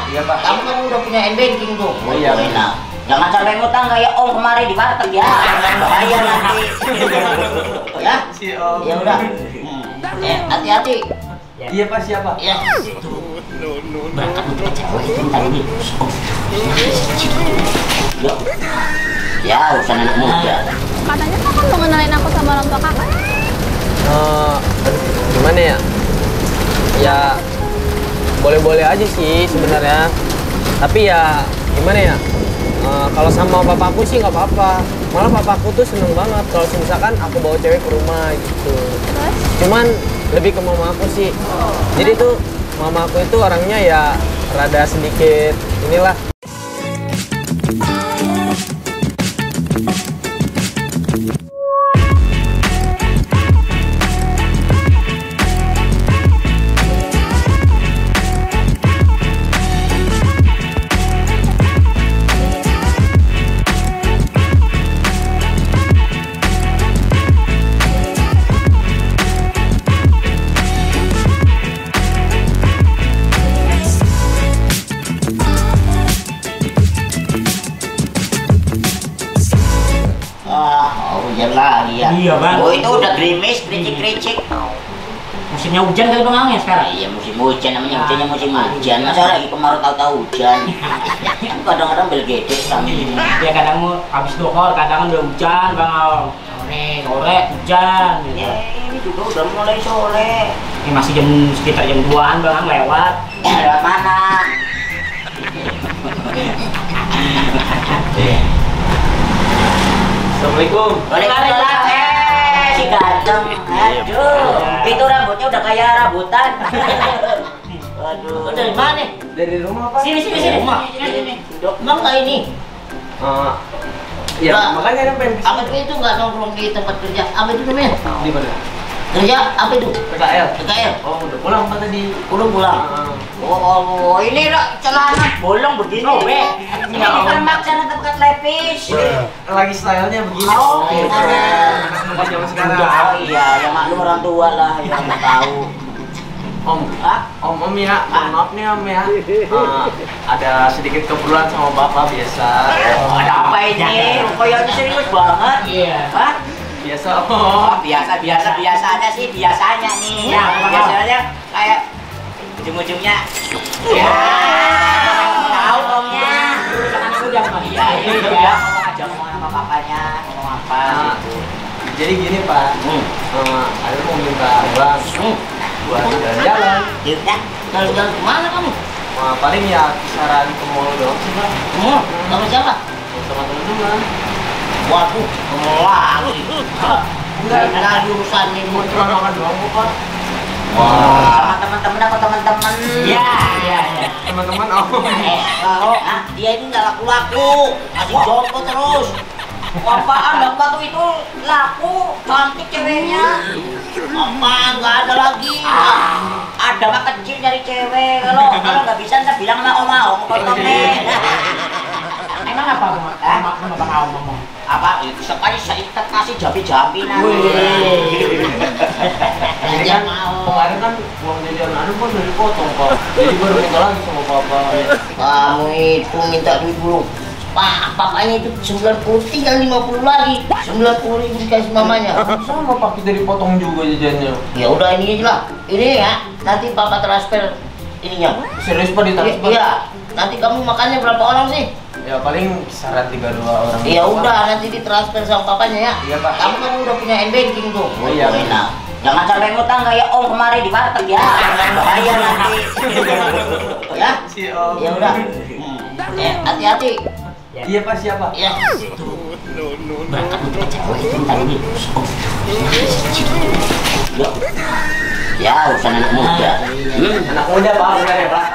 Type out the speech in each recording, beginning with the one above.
Iya Pak. Kamu kan udah punya banking tuh. Oh iya. Enak. Jangan sampai ngutang kayak Om kemarin di warteg ya. Bahaya nanti. Ya? Si Om. Ya udah. Hati-hati. Iya Pak, siapa? Ya. Berangkat untuk cewek itu tadi. Yuk. Ya, urusan anak muda. Katanya kakak mau ngenalin aku sama orang tua kakak. Gimana ya? Ya boleh-boleh aja sih sebenarnya. Tapi ya gimana ya? Kalau sama papaku sih nggak apa-apa. Malah papaku tuh seneng banget kalau misalkan aku bawa cewek ke rumah gitu. Terus? Cuman lebih ke mama aku sih. Jadi tuh mama aku itu orangnya ya rada sedikit inilah. Hujan lagi ya. Iya bang. Oh itu udah gerimis, kericik-kericik. Musimnya hujan kali bang angin sekarang. Iya musim hujan namanya, hujannya musim hujan. Masa lagi kemarau tahu-tahu hujan. Kadang-kadang belgede kami. Ya kadang mau habis duhur, kadang udah hujan bang Om. Sore hujan. Gitu. Ini juga udah mulai sore. Ini masih sekitar jam 2-an bang lewat. Lewat mana? Assalamualaikum. Waalaikumsalam. Si ganteng. Aduh, itu rambutnya udah kayak rambutan. Waduh. Dari mana? Dari rumah Pak. Sini. Rumah. Emang nggak ini? Iya, Pak. makanya ada pengen Apa itu nggak nongkrong di tempat kerja? Apa itu namanya? di mana? Kerja apa itu? PKL. PKL. Oh, udah pulang Pak tadi. Udah pulang. Oh, ini lah celana bolong begini. Ini kan maksana tempat lepis. Lagi stylenya begini. Oh, Pas zaman sekarang. Oh iya, yang maklum orang tua lah yang nggak tahu. Om, Om ya, maaf nih Om ya. Ada sedikit keperluan sama Bapak biasa. Ada apa ini? Kayaknya serius banget. Iya. Hah? Biasa Om. Oh, biasanya sih biasanya nih. Ya, apa? Biasanya kayak ujung-ujungnya. Ya, tahu omnya. Jangan aku jangan bang. Iya, iya. Ngomong aja ngomong sama papanya, ngomong apa gitu. Jadi gini Pak, ada mau minta uang buat jalan-jalan. Yaudah, jalan-jalan kemana kamu? Paling ya kisaran ke mall doang sih Pak. Kamu sama siapa? Sama teman-teman. Waduh, kamu lagi. Enggak ada urusan ini. Mau cuma makan doang kok Pak. Sama teman-teman apa teman-teman? Iya. Teman-teman Om. Dia ini nggak laku-laku, masih jongkok terus. Apaan batu itu laku, cantik ceweknya. Apa nggak ada lagi? Ada mah kecil dari cewek. Kalau nggak bisa ntar bilang sama om potongnya. Emang apa bang? Sama bang Om ngomong. Apa? Sekali saya kasih jambi-jambi nanti. Jadi kan kemarin kan uang jajan anu kan udah dipotong Pak. Jadi baru minta lagi sama Bapak. Kamu itu minta duit dulu. Papanya itu 90 tinggal 50 lagi. 90.000 dikasih mamanya. Sama Pak, kita dipotong juga jajannya. Ya udah ini aja lah. Ini ya, nanti papa transfer ininya. Serius Pak ditransfer? Iya. Nanti kamu makannya berapa orang sih? Ya paling kisaran 3-2 orang. Ya udah, nanti ditransfer sama papanya ya. Iya Pak. Kamu kan udah punya banking tuh. Oh iya. Enak. Jangan sampai ngutang kayak Om kemarin di warteg ya. Bahaya nanti. Ya? Si Om. Ya udah. Hati-hati. Iya Pak, siapa? Ya. Berangkat untuk cewek itu tadi. Yuk. Ya, urusan anak muda. Anak muda Pak, bukan ya Pak?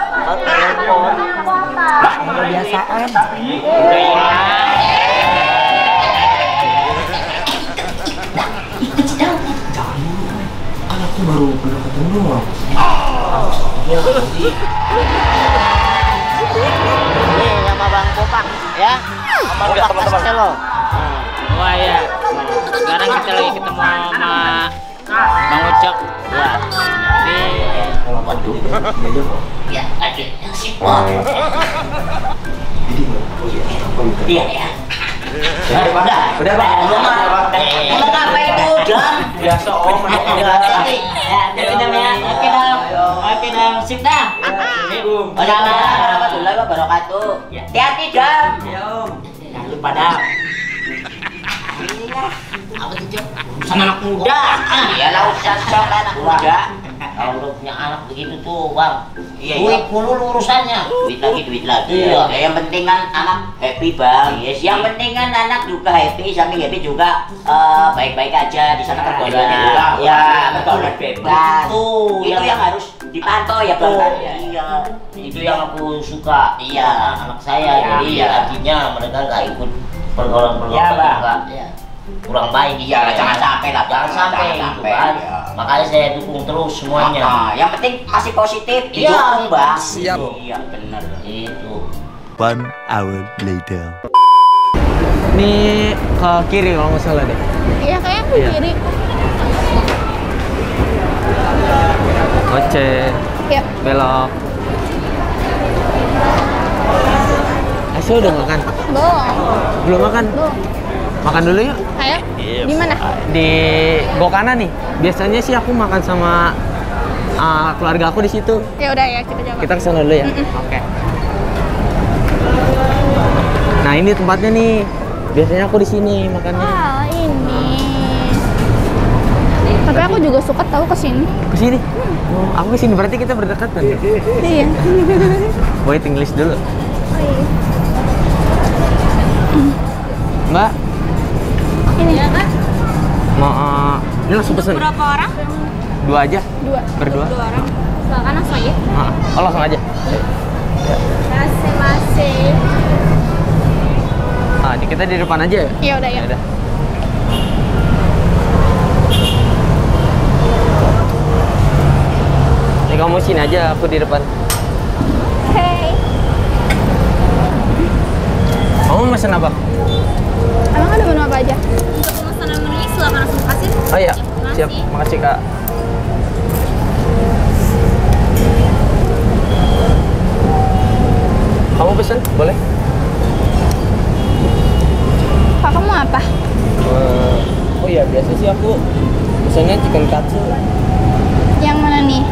Kebiasaan. Anakku baru pernah ketemu. Ini sama Bang Kopak ya. Sama teman-teman lo. Wah ya, sekarang kita lagi ketemu sama Bang Ucok. Ya. Ini Waduh. Ya, aduh, yang simpel. Iya ya. Udah Pak. Emang apa itu, John? Biasa Om. Oke dong, sip dah. Waalaikumsalam wabarakatuh. Hati-hati, John. Jangan lupa dah. Apa tuh, John? Urusan anak muda. Iyalah urusan sok anak muda. Kalau lu punya anak begitu tuh, Bang. Duit mulu urusannya. Duit lagi. Iya. Yang penting kan anak happy, Bang. Yes, yang penting kan anak juga happy, samping happy juga baik-baik aja di sana keluarganya juga. Ya, betul. Bebas. Tuh, itu yang harus dipantau ya, Bang. Iya. Itu yang aku suka. Iya, anak saya. Jadi artinya mereka nggak ikut pergaulan-pergaulan juga. Kurang baik. Iya, jangan sampai lah. Jangan sampai gitu kan. Makanya saya dukung terus semuanya. Yang penting masih positif, didukung, Bang. Siap. Iya, benar. Itu. 1 hour later. Ini ke kiri kalau nggak salah deh. Iya, kayaknya ke kiri. Oce, Yuk. belok. Asyik udah makan? Belum. Belum makan? Belum. Makan dulu yuk. Ayo. Di mana? Di Gokana nih. Biasanya sih aku makan sama keluarga aku di situ. Ya udah ya, kita coba. Kita kesana dulu ya. Oke. Nah ini tempatnya nih. Biasanya aku di sini makannya. Wah, ini. Tapi aku juga suka tahu ke sini. Ke sini. Oh, aku ke sini berarti kita berdekatan. Ya? Iya. Wait English dulu. Oh, iya. Mbak, Ini ya kan? mau ini langsung pesen. Berapa orang? 2 aja. 2. Berdua. 2 orang. Silakan langsung aja. Oh langsung aja. Masih. Kita di depan aja ya? Ya udah ya. Udah. Ini kamu sini aja, aku di depan. Hey. Kamu pesen apa? Emang ada menu apa aja? Untuk pemesanan menunya silakan langsung kasih. Oh iya, Terima siap. kasih. Makasih Kak. Kamu pesen? Boleh? Kakak mau apa? Oh iya, biasa sih aku pesennya chicken katsu. Yang mana nih?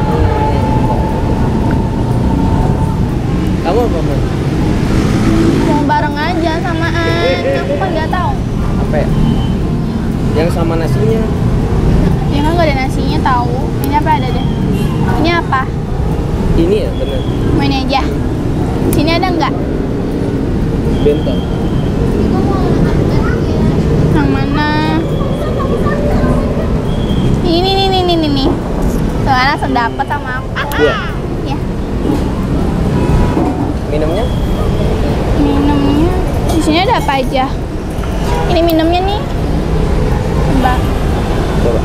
Kamu apa, Man? Mau bareng aja samaan. Aku kan nggak tahu. Apa ya? Yang sama nasinya. Ya kan nggak ada nasinya tahu. Ini apa ada deh? Ini apa? Ini ya, bener. Main aja. Sini ada nggak? Bentol. Yang mana? Ini. Tuh langsung dapat sama aku. Iya. Ya. Minumnya? Minumnya di sini ada apa aja? Ini minumnya nih. Mbak. Coba.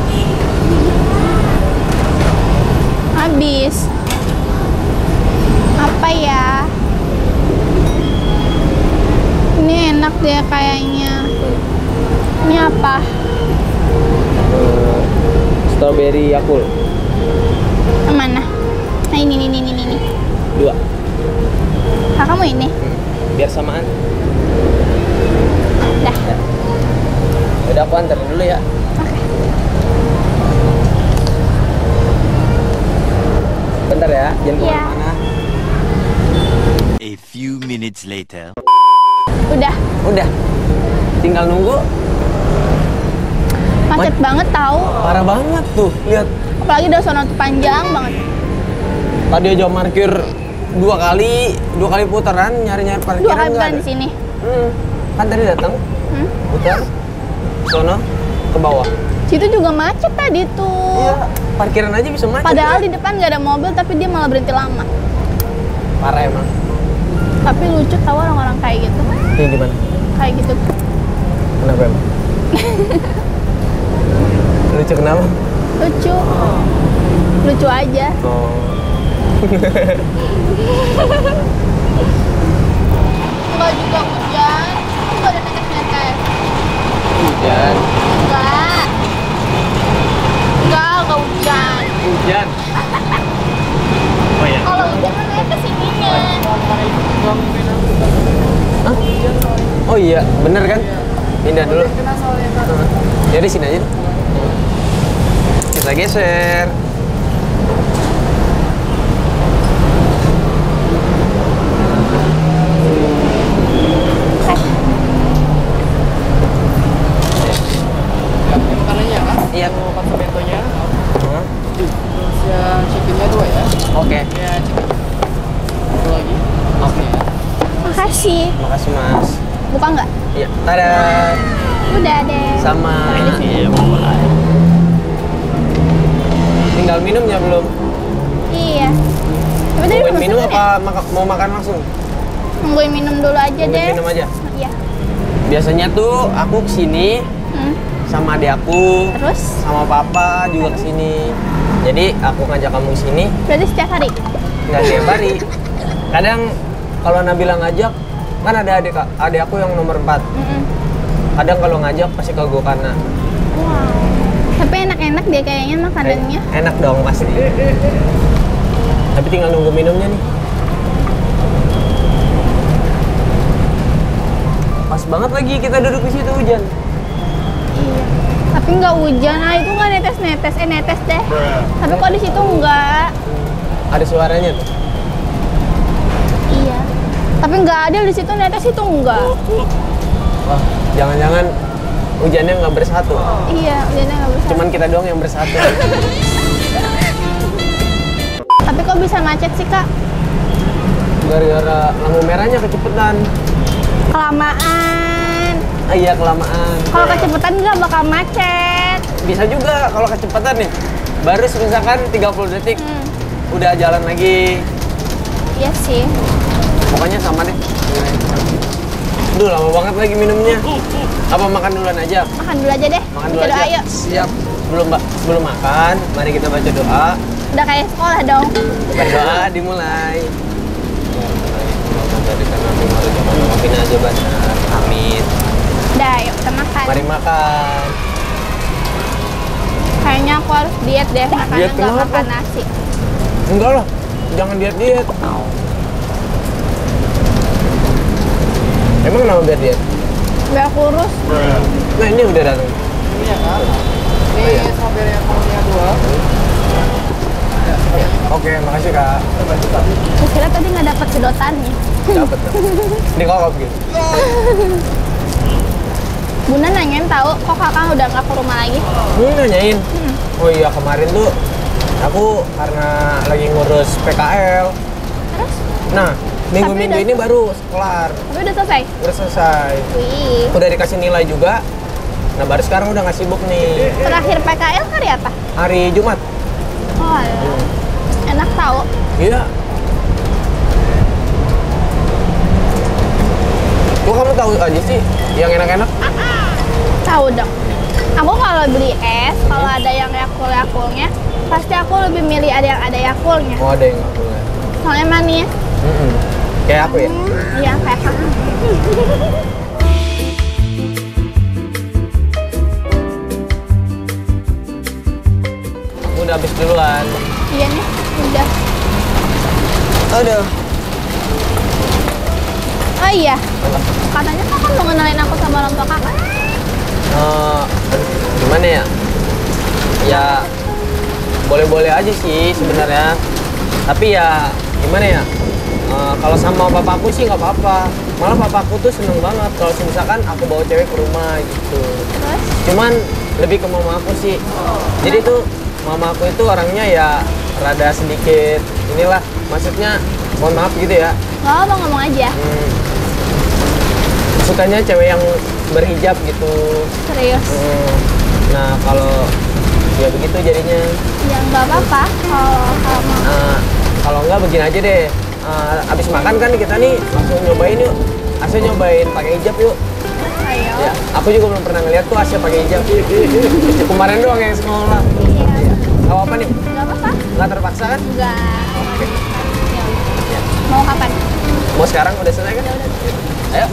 Habis. Apa ya? Ini enak deh kayaknya. Ini apa? Strawberry Yakult. Yang mana? Nah ini. 2. Kakak mau ini? Biar samaan. Dah. Udah aku anterin dulu ya. Oke. Bentar ya, jangan Iya. kemana-mana. A few minutes later. Udah. Tinggal nunggu. Macet banget tahu. Parah banget tuh, lihat. Apalagi udah sono tuh panjang banget. Tadi aja parkir 2 kali putaran nyari-nyari 2 parkiran kali nggak bukan ada. di sini. Kan tadi datang, Hmm? putar, sono, ke bawah. Situ juga macet tadi tuh. Iya, parkiran aja bisa macet. Padahal ya. di depan nggak ada mobil tapi dia malah berhenti lama. Parah emang. Tapi lucu tahu orang-orang kayak gitu. Ini di mana? Kayak gitu. Kenapa emang? Lucu kenapa? Lucu. Lucu aja. Oh. Enggak juga hujan. Enggak ada netes-netes. Hujan. Enggak hujan. Hujan. iya, bener kan? Pindah dulu. Ya di sini aja. Kita geser. Makanannya kan? Iya. Mau patso bentonya. Hah? Terus yang chickennya 2 ya. Oke. Ya chicken. Satu lagi. Oke. Makasih. Makasih Mas. Buka nggak? Iya. Tada. Udah deh. Sama. Tinggal minumnya belum? Iya. Tapi tadi Nungguin udah minum mesen apa mau makan langsung? Nungguin minum dulu aja Nungguin deh. minum aja. Iya. Biasanya tuh aku kesini Hmm. sama adik aku, Terus? sama papa juga kesini. Jadi aku ngajak kamu kesini, Berarti setiap hari? nggak tiap hari. Kadang kalau Nabila ngajak, kan ada adik aku yang nomor 4. Mm-mm. Kadang kalau ngajak pasti ke Gokana. Wow. Tapi enak-enak dia kayaknya makanannya. Enak dong pasti. Tapi tinggal nunggu minumnya nih. Pas banget lagi kita duduk di situ hujan. Iya. Tapi nggak hujan, itu nggak netes-netes, netes deh. Tapi kok di situ nggak? Ada suaranya tuh. Iya. Tapi nggak ada di situ netes itu nggak. Wah, jangan-jangan hujannya nggak bersatu. Iya, hujannya nggak bisa. Cuman kita doang yang bersatu. Tapi kok bisa macet sih kak? Gara-gara lampu merahnya kecepetan. Kelamaan. Ah, iya kelamaan. Kalau kecepatan nggak bakal macet. Bisa juga kalau kecepatan nih. Baru misalkan 30 detik udah jalan lagi. Iya sih. Pokoknya sama deh. Duh, lama banget lagi minumnya. Apa makan duluan aja? Makan dulu aja deh. Makan dulu Baca doa aja. yuk. Siap. Belum makan, mari kita baca doa. Udah kayak sekolah dong. Bukan doa, dimulai. Amin. Udah, yuk kita makan. Mari makan. Kayaknya aku harus diet deh, makanya Diet nggak kenapa? makan nasi. Enggak lah, jangan diet-diet. Emang kenapa biar diet? Biar kurus. Nah ini udah datang. Ini ya kan? Ini strawberry yang kolomnya 2. Oke, makasih kak. Aku kira tadi nggak dapat sedotannya. Dapat. Ini kokop gitu. Bunda nanyain tahu, kok kakak udah nggak ke rumah lagi? Nanyain. Oh iya kemarin tuh aku karena lagi ngurus PKL. Terus? Nah minggu-minggu Tapi ini baru kelar. Tapi udah selesai? Udah selesai. Wih. Udah dikasih nilai juga. Nah baru sekarang udah nggak sibuk nih. Terakhir PKL hari apa? Hari Jumat. Oh, alah. Enak tahu. Iya. Kok kamu tahu aja sih yang enak-enak? Tahu dong. Aku kalau beli es, kalau ada yang Yakult-Yakultnya, pasti aku lebih milih ada yang ada Yakultnya. Oh ada yang nggak boleh. Soalnya manis. Kayak aku ya? Iya, kayak kakak. Aku udah habis duluan. Iya nih, udah. Aduh. Oh iya, katanya kakak mau ngenalin aku sama orang tua kakak. Gimana ya? Ya boleh-boleh aja sih sebenarnya. Tapi ya gimana ya? Kalau sama papaku sih nggak apa-apa. Malah papaku tuh seneng banget kalau misalkan aku bawa cewek ke rumah gitu. Terus? Cuman lebih ke mama aku sih. Jadi tuh mama aku itu orangnya ya rada sedikit inilah. Maksudnya mohon maaf gitu ya. Nggak apa ngomong aja. Sukanya cewek yang berhijab gitu. Serius. Nah kalau ya begitu jadinya. Ya nggak apa-apa kalau mau. Kalau enggak begini aja deh. Abis makan kan kita nih langsung nyobain yuk. Asya nyobain pakai hijab yuk. Ayo. Ya, aku juga belum pernah ngeliat tuh Asya pakai hijab. Kemarin doang yang sekolah. Iya. Gak apa-apa nih? Nggak apa-apa. Nggak terpaksa kan? Nggak. Oke. Ya. Mau kapan? Mau sekarang udah selesai kan? Ayo.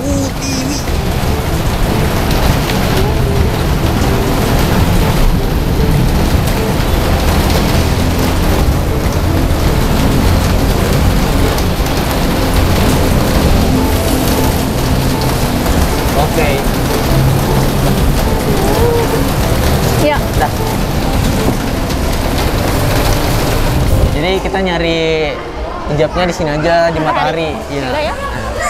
Oh, kita nyari hijabnya di sini aja di Matahari. Iya. Yaudah ya.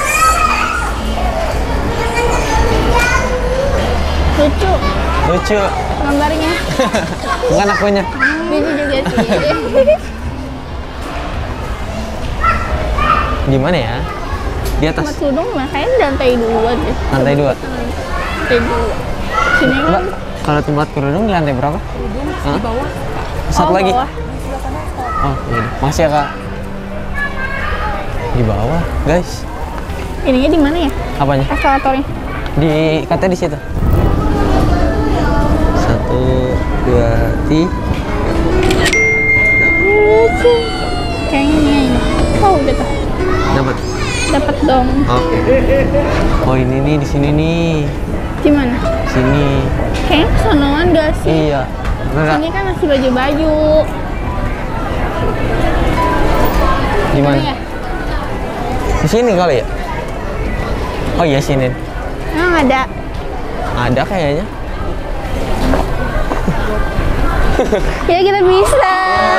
Lucu Lucu. gambarnya. Bukan akunya. Lucu juga sih. Di mana ya? Di atas. Tempat tudung mah kayaknya di lantai 2 deh. Lantai 2. Lantai 2. Sini Mbak, kan kalau tempat kerudung di lantai berapa? Hah? Di bawah. Satu lagi. bawah. Oh, iya. Masih ya, Kak? Di bawah, guys. Ininya di mana ya? Apanya? Eskalatornya. Di katanya di situ. 1, 2, 3. Lucu. Kayaknya ini. Oh, udah tuh. Dapat. Dapat dong. Oke. Oh, ini nih di sini nih. Di mana? Sini. Kayaknya kesonoan gak sih? Iya. Enggak. Ini kan masih baju-baju. Di mana? Ya? Di sini kali ya? Oh iya sini. Emang ada. Ada kayaknya. Ya kita bisa.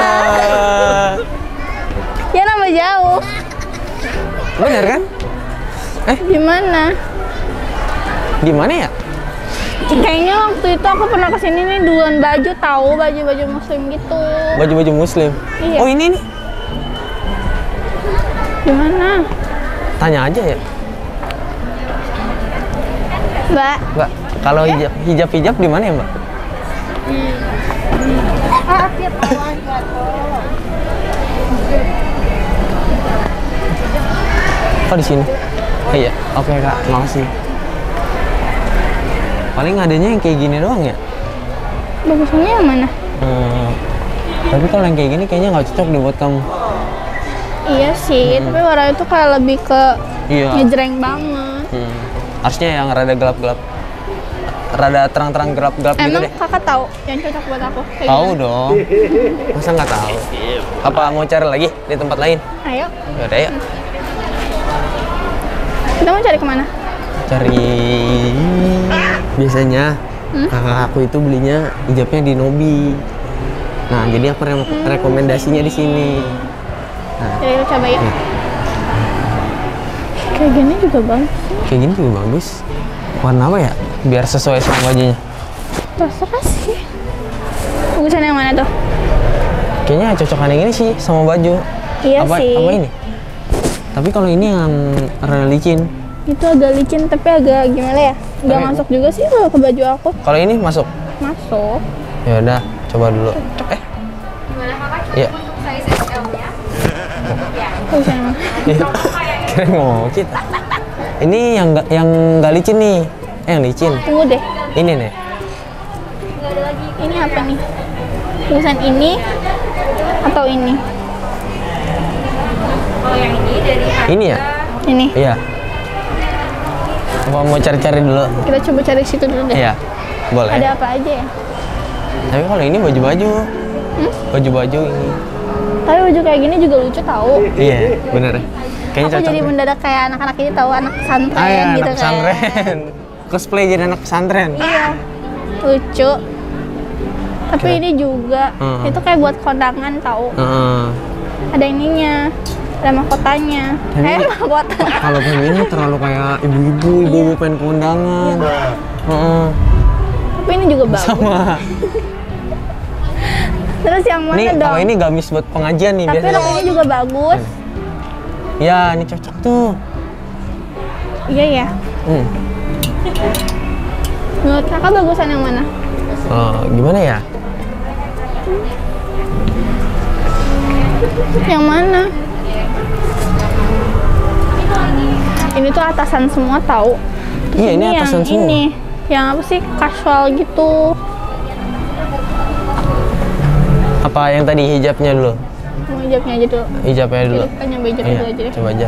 Ya nambah jauh. Bener kan? Gimana? Di mana ya? Kayaknya waktu itu aku pernah kesini nih duluan baju tahu baju-baju muslim gitu. Baju-baju muslim. Iya. Oh ini nih. Gimana? Tanya aja ya. Mbak. Mbak, kalau hijab di mana ya, Mbak? Oh di sini. Iya. Oke Kak, makasih. Paling adanya yang kayak gini doang ya. Bagusannya yang mana? Tapi kalau yang kayak gini kayaknya nggak cocok deh buat kamu. Iya sih, tapi warna itu kayak lebih ke Iya. ngejreng banget. Harusnya yang rada gelap-gelap, rada terang-terang gelap-gelap gitu Emang deh. kakak tahu yang cocok buat aku? Kayak Tahu gimana? dong. Masa nggak tahu? Apa mau cari lagi di tempat lain? Ayo, Yaudah ya. kita mau cari kemana? Cari biasanya kakak aku itu belinya hijabnya di Nobi. Nah, jadi aku rekomendasinya di sini. Nah, Jadi kita coba yuk. Kayak gini juga bagus. kayak gini juga bagus. Warna apa ya? Biar sesuai sama bajunya. Terserah sih. Bagusan yang mana tuh? Kayaknya cocokan yang ini sih sama baju. Iya apa, sih. Apa ini? Tapi kalau ini yang rada licin. Itu agak licin tapi agak gimana ya? Nggak Tapi- masuk juga sih kalau ke baju aku. Kalau ini masuk. Masuk. Ya udah, coba dulu. Gimana kakak? Iya. Untuk size XL-nya? Bagusan yang mana? Kira ngomong kita. Ini yang nggak licin nih. Yang licin. Tunggu deh. Ini nih. Nggak ada lagi. Ini apa nih? Bagusan ini atau ini? Kalau yang ini dari harga Ini ya? Ini. Iya. Apa mau cari-cari dulu? Kita coba cari situ dulu deh. Iya. Boleh. Ada apa aja ya? Tapi kalau ini baju-baju. Baju-baju ini. Tapi baju kayak gini juga lucu tahu. Iya, bener. Kayaknya Aku cocok. jadi nih. mendadak kayak anak-anak ini tahu anak pesantren Ah, ya, gitu anak kan. pesantren. Cosplay jadi anak pesantren. Iya. Lucu. Tapi Kira- ini juga itu kayak buat kondangan tahu. Heeh. Ada ininya. Ada mahkotanya. Tapi- Mahkota. Kalau kayak gini terlalu kayak ibu-ibu pengen kondangan. Heeh. Tapi ini juga bagus. Sama. Terus yang mana Nih dong? kalau ini gamis buat pengajian nih Tapi biasanya. roknya juga bagus. Ya, ini cocok tuh. Iya ya. Menurut kakak bagusan yang mana? Gimana ya? Yang mana? Ini tuh atasan semua tahu. Terus Iya, ini atasan yang semua. Ini yang apa sih casual gitu. Apa yang tadi hijabnya dulu? Mau hijabnya aja dulu. Hijabnya dulu. Jadi kita nyoba hijab Iya, dulu aja deh. coba aja.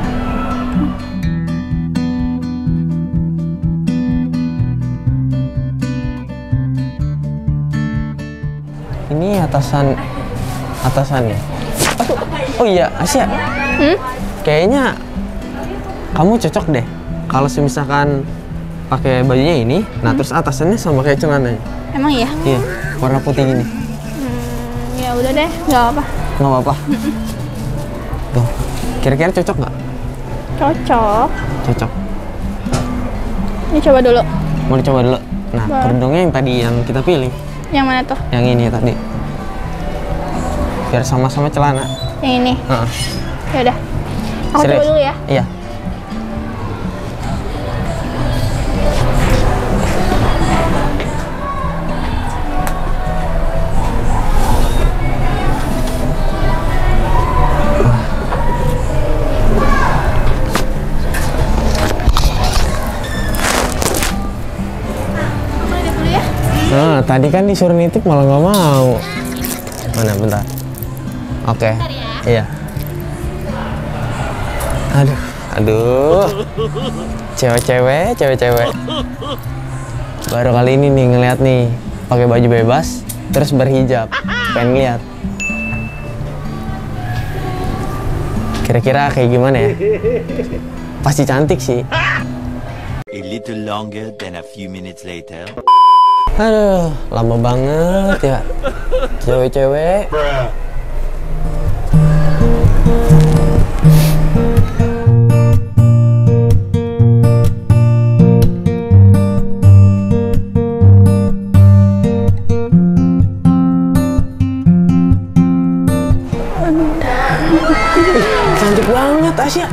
Ini atasannya. Oh iya, Asia. Kayaknya kamu cocok deh. Kalau misalkan pakai bajunya ini, nah terus atasannya sama kayak celananya. Emang iya? Iya, warna putih gini. Ya udah deh, nggak apa. Nggak apa-apa. Tuh, kira-kira cocok nggak? Cocok. Cocok. Ini coba dulu. Mau dicoba dulu? Nah, Boleh. kerudungnya yang tadi yang kita pilih. Yang mana tuh? Yang ini tadi. Biar sama-sama celana. Yang ini. Heeh. Ya udah. Aku coba dulu ya. Iya. Nah, tadi kan disuruh nitip malah nggak mau. Mana, bentar. Oke. Iya. Aduh. Cewek-cewek. Baru kali ini nih ngeliat nih pakai baju bebas terus berhijab. Pengen lihat. Kira-kira kayak gimana ya? Pasti cantik sih. A little longer than a few minutes later. Aduh, lama banget ya. Cewek-cewek. Cantik banget Tasya.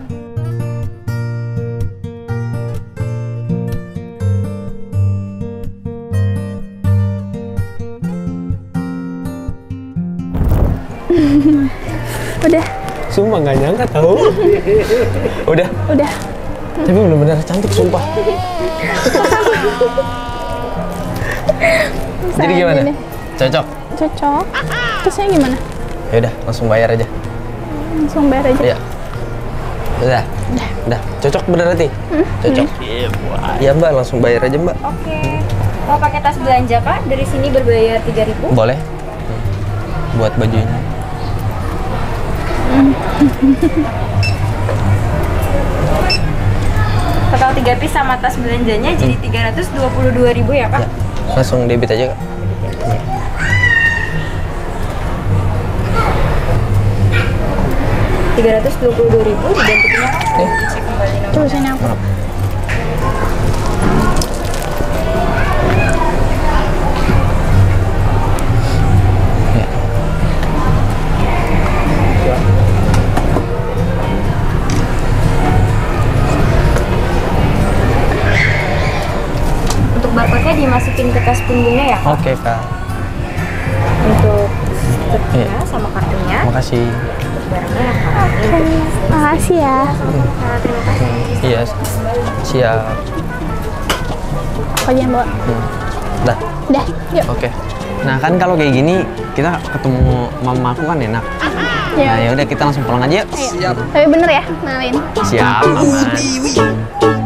Udah. Sumpah nggak nyangka tahu. Udah. Tapi benar-benar cantik sumpah. Jadi gimana? Ini. Cocok? Cocok. Terusnya gimana? Ya udah, langsung bayar aja. Langsung bayar aja. Iya. Udah. Cocok berarti? Cocok. Iya Mbak, langsung bayar aja Mbak. Oke. Mau pakai tas belanja Kak? Dari sini berbayar 3.000. Boleh. Buat bajunya. Total 3 piece sama tas belanjanya jadi 322.000 ya Kak? Ya, langsung debit aja Kak. $322.000 digantinya Kak. Cek kembali nomor. Terus ini aku. Untuk barcode-nya dimasukin ke tas punggungnya ya Kak? Oke Kak. Untuk stikernya sama kartunya. Makasih. Untuk barangnya ya Kak. Makasih ya. Kak, terima kasih. Iya. Siap. Aku aja yang bawa. Dah. Udah, yuk. Oke. Nah kan kalau kayak gini kita ketemu mama aku kan enak. Nah Yuk. ya udah kita langsung pulang aja yuk. Ayo. Tapi bener ya, kenalin. Siap, aman.